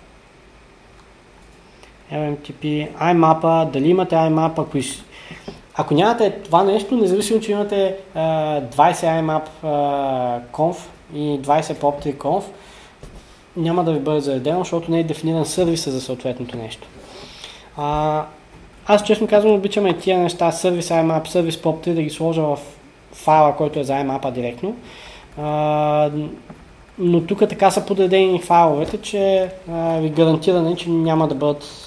ел ем ти пи, IMAP-а, дали имате IMAP, ако, из... ако нямате това нещо, независимо, че имате uh, двайсет IMAP uh, conf и двайсет pop три conf, няма да ви бъде заредено, защото не е дефиниран сервиса за съответното нещо. Uh, аз честно казвам, обичам и тия неща, сервис IMAP, сервис pop три да ги сложа в файла, който е за IMAP-а директно. Uh, но тук така са подредени файловете, че uh, ви гарантиране, че няма да бъдат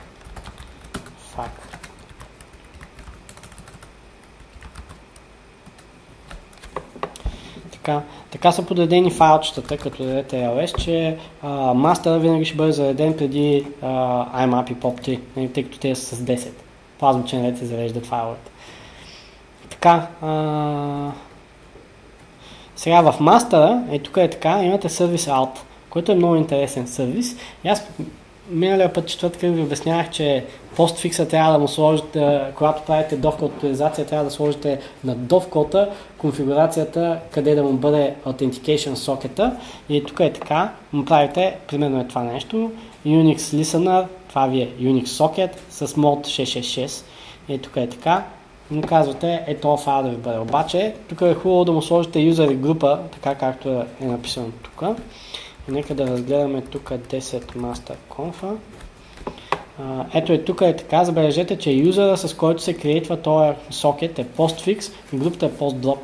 Така, така са подредени файлчетата, като дадете ел ес, че а, мастера винаги ще бъде зареден преди а, IMAP и pop три, тъй като те са с десет. Плазмичен ред се зареждат файловете. Така, а, сега в мастера, е тук е така, имате сервис alt, който е много интересен сервис. И аз миналия път четвъртък ви обяснявах, че постфикса трябва да му сложите, когато правите Dovecot авторизация, трябва да сложите на Dovecot-а конфигурацията, къде да му бъде Authentication socket-а. И тук е така, му правите, примерно е това нещо, Unix Listener, това ви е Unix Socket с мод шест шест шест. И тук е така, му казвате, е това файл да ви бъде. Обаче, тук е хубаво да му сложите user и група, така както е написано тук. И нека да разгледаме тук десет master conf. Uh, ето е тук е така, забележете, че юзера, с който се креатва този сокет е postfix и групата е postdrop.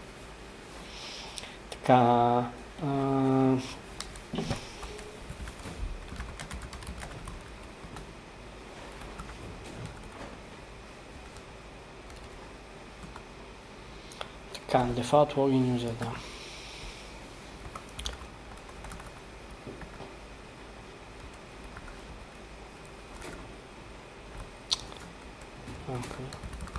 Така... Uh, така, default login user, да. Okay.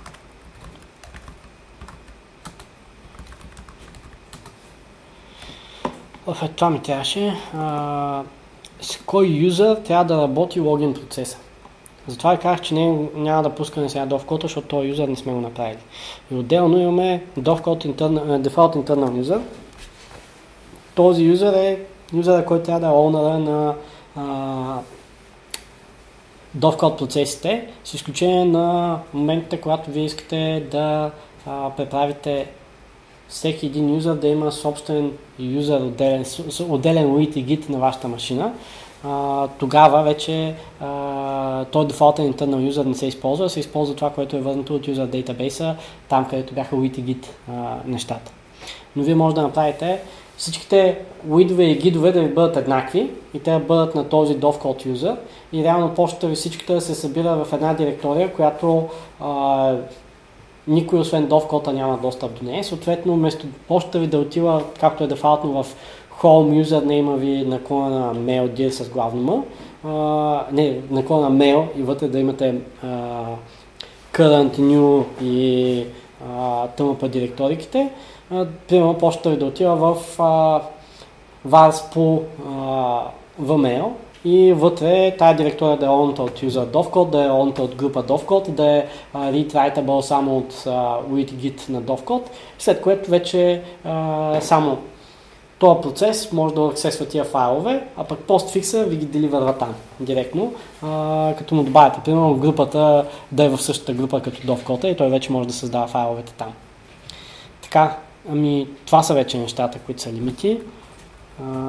В това ми трябваше. А, с кой юзър трябва да работи логин процеса. Затова ви казах, че не, няма да пускаме сега Dovecot, защото този юзър не сме го направили. И отделно имаме Dovecot internal, Default Internal User. Този юзър е юзъра, който трябва да е оунъра на а, Dovecot процесите, с изключение на моментите, когато вие искате да а, преправите всеки един юзър да има собствен юзър, отделен, отделен уит и git на вашата машина. А, тогава вече а, той дефолтен internal user не се използва, се използва това, което е върнато от user database, там където бяха уит и git а, нещата. Но вие може да направите всичките уидове и гидове да ви бъдат еднакви и те да бъдат на този dovecot user и реално почтата ви всичката да се събира в една директория, която а, никой освен dovecot няма достъп до нея. Съответно, вместо почтата ви да отива, както е дефалтно в home username ви наклона на mail dir с главно М, а, не, наклона на mail и вътре да имате а, current, new и тъмъпа директориките, примерно почтата ви да отива в а, vars по vmail и вътре тази директория да е owned от user dovecot, да е owned от група dovecot, да е read-writable само от uid git на dovecot, след което вече а, само този процес може да аксесва тия файлове, а пък постфикса ви ги деливърва там директно, а, като му добавяте, примерно групата да е в същата група като dovecot и той вече може да създава файловете там. Така, ами това са вече нещата, които са лимити. А,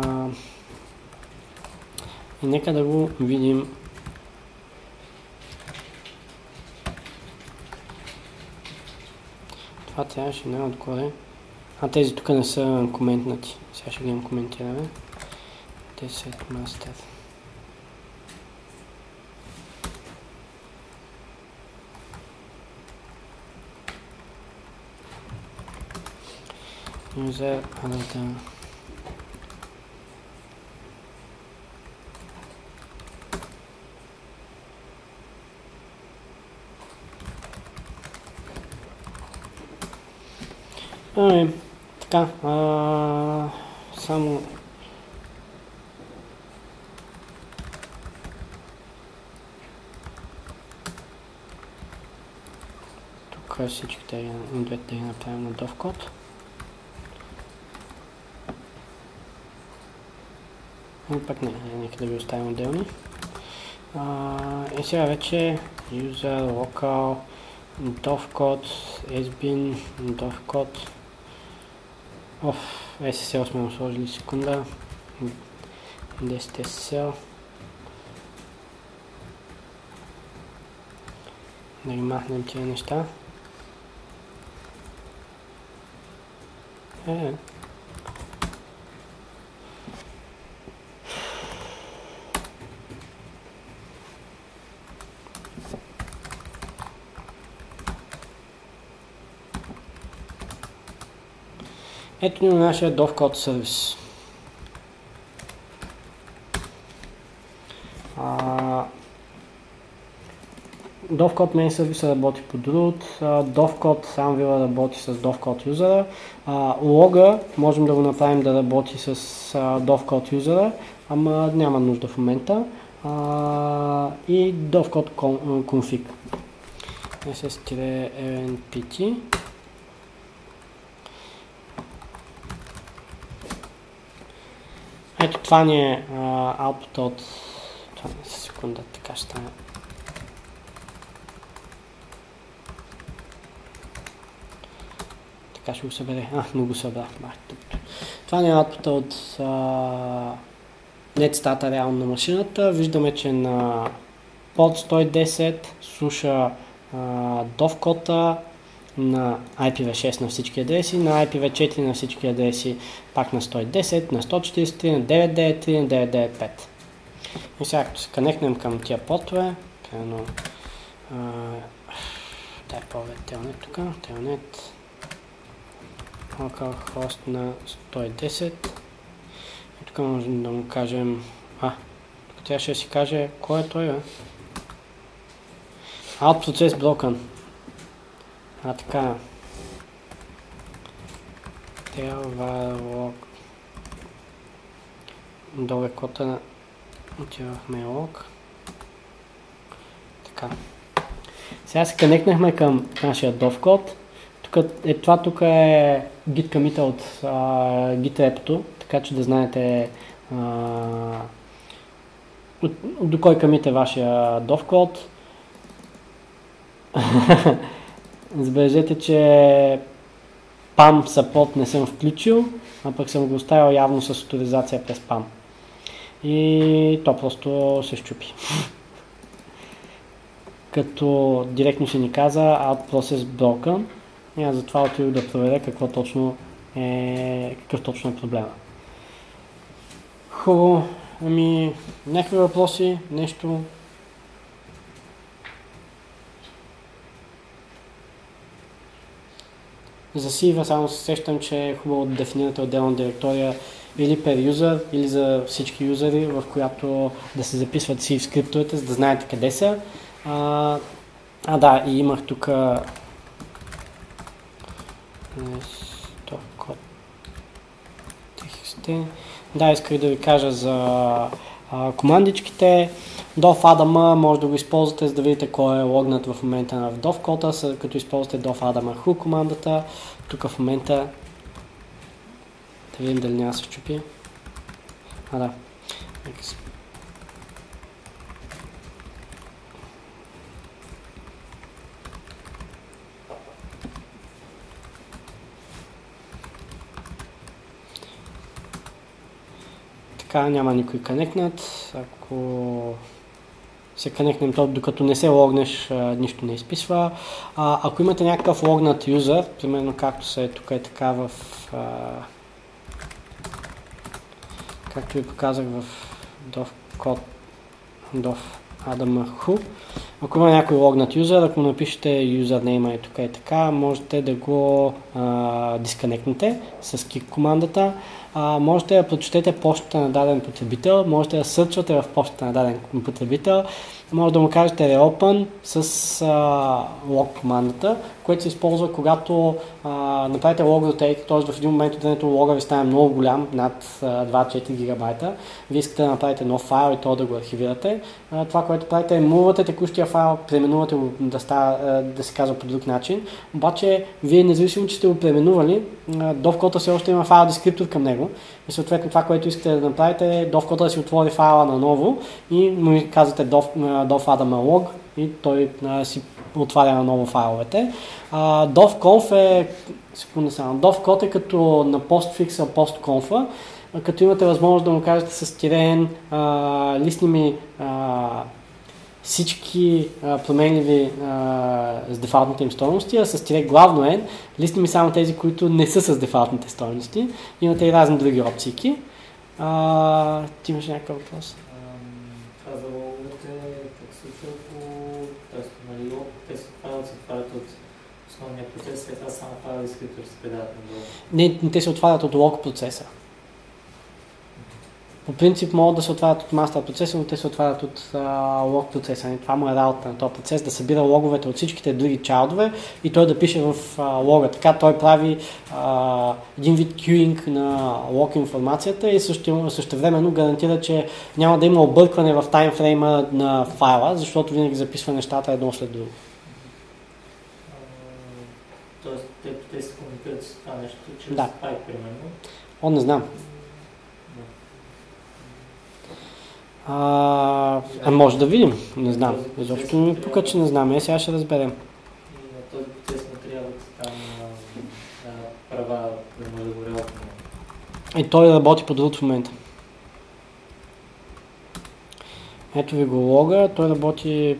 и нека да го видим. Това трябваше не отгоре. А тези тук не са коментнати. Сега ще ги коментираме. десет мастер. User other. Ами, така, а, само тук всичките двете да ги направим на dovecot. И пък не, нека да ви оставим отделни. А, и сега вече user, local, dovecot, sbin, dovecot. Оф, ес ес ел сме го сложили секунда. десет ес ес ел. Да ги махнем тия неща. Е, ето ни на нашия dovecot сервис. dovecot main сервиса работи по root, dovecot сам вила работи с dovecot юзера, лога можем да го направим да работи с dovecot юзера, ама няма нужда в момента, и dovecot config ss-lnpt. Ето това ни е output от... Това не е секунда, така ще стане. Така ще го събере. А, не го събрах. Това ни е output от NetStat реално на машината. Виждаме, че на под сто и десет слуша dovecot-а, на ай пи ви шест на всички адреси, на ай пи ви четири на всички адреси, пак на сто и десет, на сто четиридесет и три, на деветстотин деветдесет и три, на деветстотин деветдесет и пет. И сега като се конектнем към тия портове, примерно, дай повече телнет тук, телнет, localhost на сто и десет. И тук можем да му кажем, а, тук трябва ще си каже, кой е той, бе? Out process broken. А така, telvarlog, долу кота отива в mail.log. Така. Сега се конектнахме към нашия dovecot. Тук е, това тук е git commit от uh, git repo, така че да знаете uh, от, до кой commit е вашия dovecot. Забележете, че пам support не съм включил, а пък съм го оставил явно с авторизация през пам. И то просто се щупи. Като директно си ни каза out process broken. И аз затова отидох да проверя какво точно е какъв точно е проблема. Хубаво, ами някакви въпроси, нещо? За Сива само се сещам, че е хубаво да дефинирате отделна директория или per user, или за всички юзери, в която да се записват Sieve скриптовете, за да знаете къде са. А, а да, и имах тук да, исках да ви кажа за а, командичките. Dof Adama може да го използвате, за да видите кой е логнат в момента в Dovecode, като използвате Dof Adama Who командата. Тук в момента да видим дали няма се щупи. А, да. Така, няма никой конектнат. Ако се конектнем, то докато не се логнеш, нищо не изписва. А, ако имате някакъв логнат юзър, примерно както се тук е така в а, както ви показах в Dovecode, Dof Adama Who, ако има някой логнат юзър, ако напишете юзернейма и тук е така, можете да го а, дисконектнете с kick командата. А, можете да прочетете почтата на даден потребител, можете да сърчвате в почтата на даден потребител, може да му кажете reopen с а, log командата, което се използва когато а, направите log rotate, т.е. в един момент отдето лога ви стане много голям, над два-четири гигабайта, вие искате да направите нов файл и то да го архивирате. А, това, което правите е мувате текущия файл, преименувате го да, става, да се казва по друг начин, обаче вие независимо, че сте го преименували, Dovecode все още има файл дескриптор към него и съответно това, което искате да направите е Dovecode да си отвори файла наново и му казвате Dof, Dof Adama log и той а, си отваря наново файловете. А, Dovconf е, секунда само, Dovecode е като на postfix postconf, като имате възможност да му кажете с тирен, а, листни ми а, всички а, променливи а, с дефалтните им стойности, а с тире главно N, листни ми само тези, които не са с дефалтните стойности. Имате и разни други опции. А, ти имаш някакъв въпрос? Това за логовете, как се случва по тест, нали, те се отварят, се отварят от основния процес, след това само файл и скриптор се предават надолу. Не, те се отварят от лог процеса. По принцип могат да се отварят от мастер процеса, но те се отварят от а, лог процеса. Това му е работа на този процес, да събира логовете от всичките други чайлдове и той да пише в а, лога. Така той прави а, един вид queuing на лог информацията и също, същевременно гарантира, че няма да има объркване в таймфрейма на файла, защото винаги записва нещата едно след друго. Тоест те, те се комуникират с това нещо, чрез да. Pipe, примерно? О, не знам. А, а може да видим, не знам. Изобщо ми пука, че не знам. Е, сега ще разберем. И на този процес материалът там на права да може да го реализира. И той работи по друг в момента. Ето ви го лога, той работи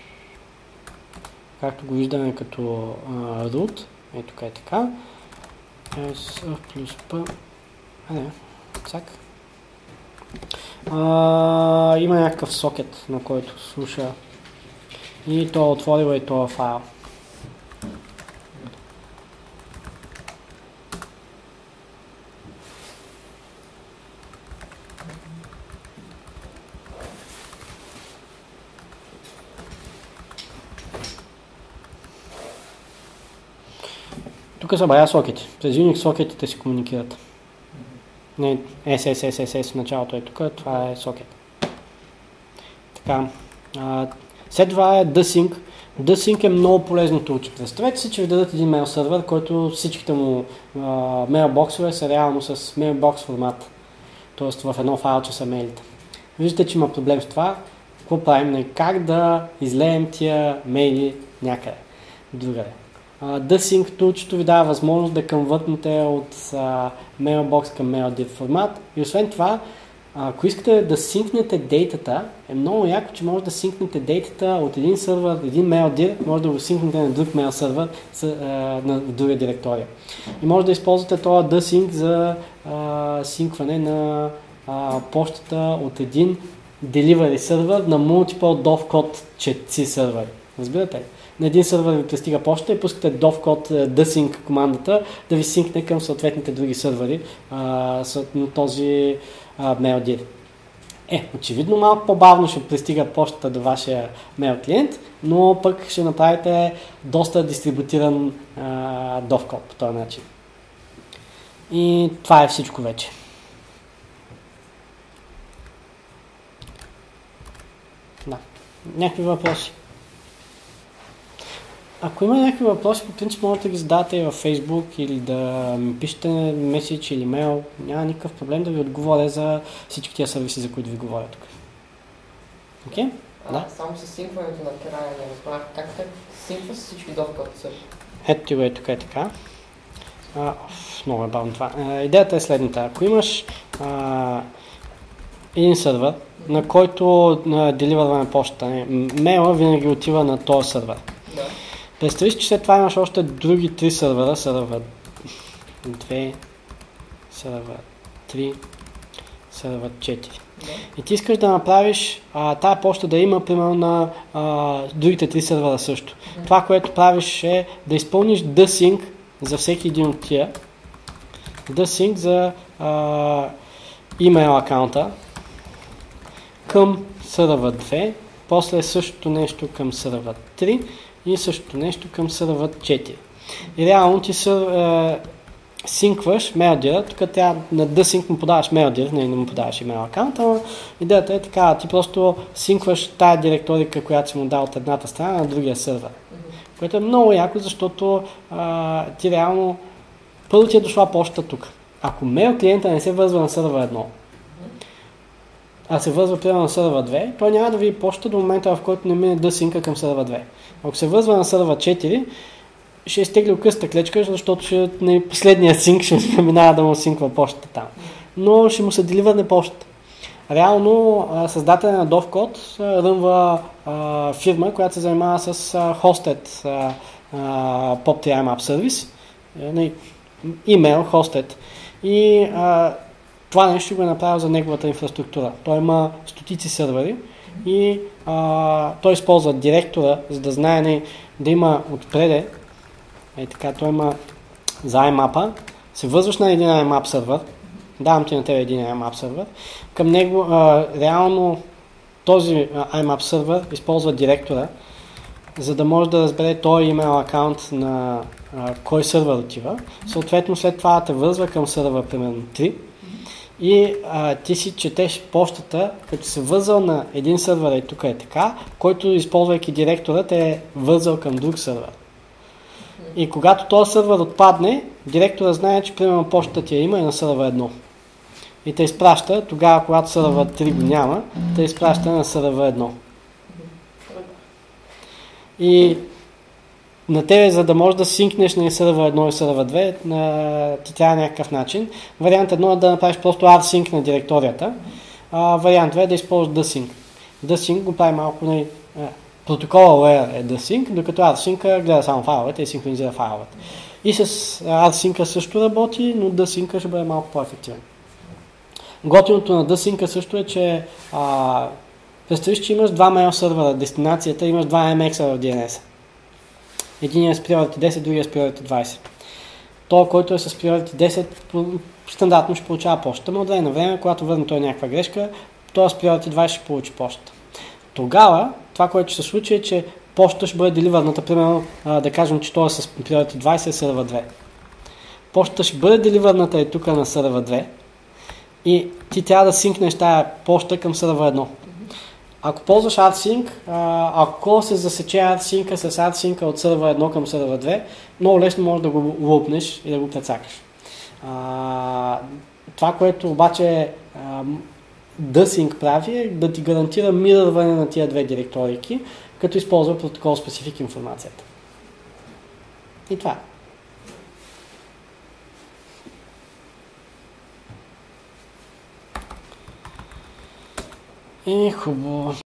както го виждаме като а, root. Ето тук е така. S плюс P. А, не, цак. А, има някакъв сокет, на който слуша и той е отворил и този файл. Тук са бая сокети. През Unix сокетите си комуникират. Не, S S S S S в началото е тук, това е сокет. Така. А, след това е DSync. DSync е много полезно toolче. Представете си, че ви дадат един мейл сервер, който всичките му а, мейлбоксове са реално с мейлбокс формат. Тоест в едно файлче са мейлите. Виждате, че има проблем с това. Какво правим? Как да излеем тия мейли някъде другаде. Uh, DSync toolчето ви дава възможност да конвъртнете от uh, mailbox към maildiv формат и освен това ако искате да синкнете дейтата, е много яко, че може да синкнете дейтата от един сървър, един mail dir, може да го синкнете на друг mail сървър на друга директория. И може да използвате това dsync за а, синкване на а, почтата от един delivery сървър на multiple dovecot четири сървъри. Разбирате ли? На един сървър ви пристига почта и пускате dovecot dsync командата да ви синкне към съответните други сървъри а, на този а, mail dir. Е, очевидно малко по-бавно ще пристига почтата до вашия mail клиент, но пък ще направите доста дистрибутиран а, dovecot по този начин. И това е всичко вече. Да. Някакви въпроси? Ако има някакви въпроси, по принцип можете да ги задавате и във Facebook или да ми пишете меседж или мейл. Няма никакъв проблем да ви отговоря за всички тия сервиси, за които ви говоря тук. Окей? Okay? Да. Само с синкването на края не разбрах как те синква с всички довкот са. Ето ти го е тук е така. А, много е бавно това. А, идеята е следната. Ако имаш а, един сървър, на който деливърваме почта, мейла винаги отива на този сървър. Да. Представиш, че след това имаш още други три сървъра, сървър две, сървър три, сървър четири. Да. И ти искаш да направиш а, тая почта да има примерно на а, другите три сървъра също. Mm-hmm. Това, което правиш е да изпълниш dsync за всеки един от тия. Dsync за а, имейл акаунта към сървър две, после същото нещо към сървър три и същото нещо към сървър четири. И реално ти сър, е, синкваш мейлдира, тук трябва на dsync му подаваш мейлдир, не, не му подаваш имейл акаунта, но идеята е така, ти просто синкваш тая директорика, която си му дал от едната страна на другия сървър. Mm-hmm. Което е много яко, защото а, ти реално първо ти е дошла почта тук. Ако мейл клиента не се вързва на сървър едно, а се вързва примерно на сървър две, той няма да види почта до момента, в който не мине dsync към сървър две. Ако се вързва на сървър четири, ще е изтеглил къста клечка, защото ще, не, последния синк ще преминава да му синква почтата там. Но ще му се деливърне почтата. Реално създателя на dovecot рънва а, фирма, която се занимава с hosted pop три IMAP сервис, имейл hosted. И а, това нещо го е направил за неговата инфраструктура. Той има стотици сървъри и а, той използва директора, за да знае не, да има отпреде. Е така, той има за IMAP-а. Се вързваш на един IMAP сървър. Давам ти на тебе един IMAP сървър. Към него а, реално този а, IMAP сървър използва директора, за да може да разбере този имейл акаунт на а, кой сървър отива. Съответно след това те вързва към сървър примерно три. И а, ти си четеш почтата, като се вързал на един сървър и тук е така, който използвайки директора те е вързал към друг сървър. И когато този сървър отпадне, директора знае, че примерно почтата ти я има и на сървър едно. И те изпраща, тогава когато сървър три го няма, те изпраща на сървър едно. И на тебе, за да можеш да синкнеш на сървър едно и сървър две, на, ти трябва някакъв начин. Вариант едно е да направиш просто rsync на директорията. А, вариант две е да използваш dsync. Dsync го прави малко на протокола layer е dsync, докато rsync гледа само файловете и синхронизира файловете. И с rsync също работи, но dsync ще бъде малко по-ефективен. Готиното на dsync също е, че а, представиш, че имаш два mail сървъра, дестинацията, имаш два ем екс-а в ди ен ес. Единият е с priority десет, другият е с priority двадесет. Той, който е с priority десет, стандартно ще получава почта, но от време на време, когато върне той някаква грешка, той с priority двадесет ще получи почта. Тогава, това, което ще се случи е, че почта ще бъде деливърната, примерно да кажем, че той е с priority двадесет сървър две. Почта ще бъде деливърната и тук на сървър две и ти трябва да синкнеш тая почта към сървър едно. Ако ползваш rsync, ако се засече rsync с rsync от сървър едно към сървър две, много лесно можеш да го лупнеш и да го прецакаш. А, това, което обаче а, dsync прави е да ти гарантира мирърване на тия две директорики, като използва протокол специфик информацията. И това. Е, хубаво.